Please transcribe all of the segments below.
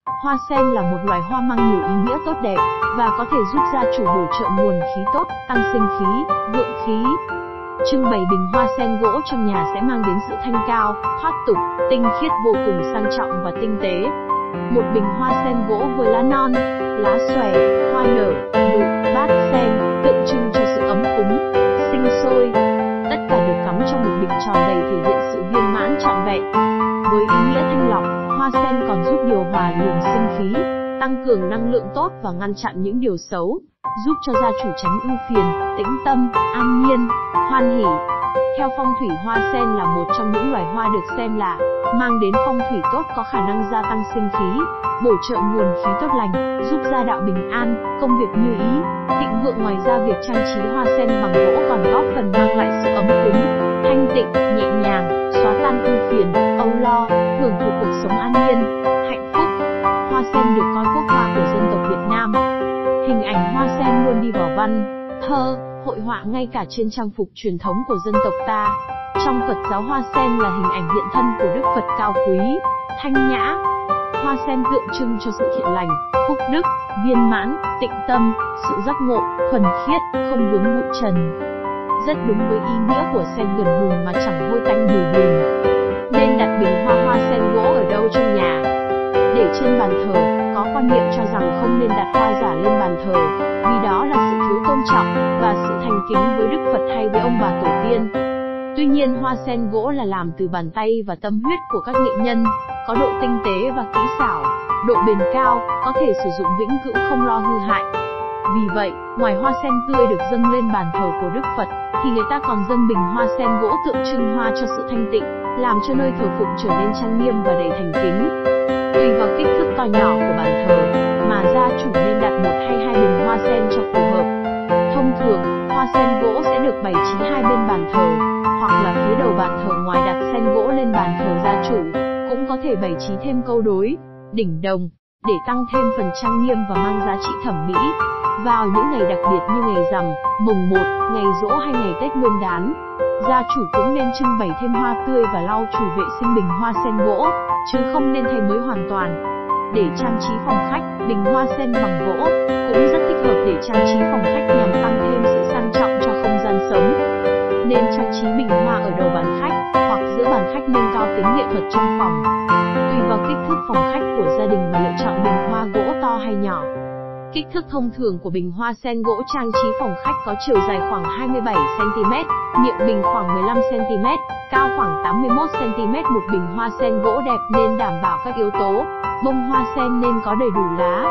Hoa sen là một loài hoa mang nhiều ý nghĩa tốt đẹp và có thể giúp gia chủ bổ trợ nguồn khí tốt, tăng sinh khí, vượng khí. Trưng bày bình hoa sen gỗ trong nhà sẽ mang đến sự thanh cao, thoát tục, tinh khiết vô cùng sang trọng và tinh tế. Một bình hoa sen gỗ với lá non, lá xòe, hoa nở, nụ, bát sen, tượng trưng cho sự ấm cúng, sinh sôi. Tất cả được cắm trong một bịch tròn đầy thể hiện sự viên mãn trọn vẹn. Với ý nghĩa thanh lọc, hoa sen còn giúp điều hòa luồng sinh khí, tăng cường năng lượng tốt và ngăn chặn những điều xấu, giúp cho gia chủ tránh ưu phiền, tĩnh tâm, an nhiên, hoan hỉ. Theo phong thủy, hoa sen là một trong những loài hoa được xem là mang đến phong thủy tốt, có khả năng gia tăng sinh khí, bổ trợ nguồn khí tốt lành, giúp gia đạo bình an, công việc như ý, thịnh vượng. Ngoài ra, việc trang trí hoa sen bằng gỗ còn góp phần mang lại sự ấm cúng, thanh tịnh, nhẹ nhàng, xóa tan ưu phiền, âu lo, hưởng thụ cuộc sống an yên, hạnh phúc. Hoa sen được coi quốc hoa của dân tộc Việt Nam. Hình ảnh hoa sen luôn đi vào văn, thơ, hội họa, ngay cả trên trang phục truyền thống của dân tộc ta. Trong Phật giáo, hoa sen là hình ảnh hiện thân của Đức Phật cao quý, thanh nhã. Hoa sen tượng trưng cho sự thiện lành, phúc đức, viên mãn, tịnh tâm, sự giác ngộ, thuần khiết, không vướng bụi trần. Rất đúng với ý nghĩa của sen gần bùn mà chẳng hôi tanh mùi bùn. Nên đặt bình hoa sen gỗ ở đâu trong nhà? Để trên bàn thờ, có quan niệm cho rằng không nên đặt hoa giả lên bàn thờ, vì đó là sự thiếu tôn trọng và sự thành kính với Đức Phật hay với ông bà tổ tiên. Tuy nhiên, hoa sen gỗ là làm từ bàn tay và tâm huyết của các nghệ nhân, có độ tinh tế và kỹ xảo, độ bền cao, có thể sử dụng vĩnh cửu không lo hư hại. Vì vậy, ngoài hoa sen tươi được dâng lên bàn thờ của Đức Phật, thì người ta còn dâng bình hoa sen gỗ tượng trưng hoa cho sự thanh tịnh, làm cho nơi thờ phụng trở nên trang nghiêm và đầy thành kính. Tùy vào kích thước to nhỏ của bàn thờ, mà gia chủ nên đặt một hay hai bình hoa sen cho phù hợp. Thông thường, hoa sen gỗ sẽ được bày trí hai bên bàn thờ, hoặc là phía đầu bàn thờ. Ngoài đặt sen gỗ lên bàn thờ gia chủ, cũng có thể bày trí thêm câu đối, đỉnh đồng, để tăng thêm phần trang nghiêm và mang giá trị thẩm mỹ. Vào những ngày đặc biệt như ngày rằm, mùng 1, ngày giỗ hay ngày Tết Nguyên đán, gia chủ cũng nên trưng bày thêm hoa tươi và lau chùi vệ sinh bình hoa sen gỗ, chứ không nên thay mới hoàn toàn. Để trang trí phòng khách, bình hoa sen bằng gỗ cũng rất thích hợp để trang trí phòng khách nhằm tăng thêm sự sang trọng cho không gian sống. Nên trang trí bình hoa ở đầu bàn khách hoặc giữa bàn khách, nâng cao tính nghệ thuật trong phòng. Tùy vào kích thước phòng khách của gia đình mà lựa chọn bình hoa gỗ to hay nhỏ. Kích thước thông thường của bình hoa sen gỗ trang trí phòng khách có chiều dài khoảng 27 cm, miệng bình khoảng 15 cm, cao khoảng 81 cm. Một bình hoa sen gỗ đẹp nên đảm bảo các yếu tố. Bông hoa sen nên có đầy đủ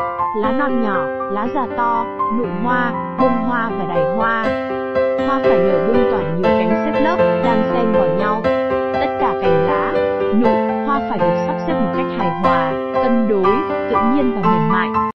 lá non nhỏ, lá già to, nụ hoa, bông hoa và đài hoa. Hoa phải nở bung tỏa nhiều cánh xếp lớp, đan xen vào nhau. Tất cả cành lá, nụ, hoa phải được sắp xếp một cách hài hòa, cân đối, tự nhiên và mềm mại.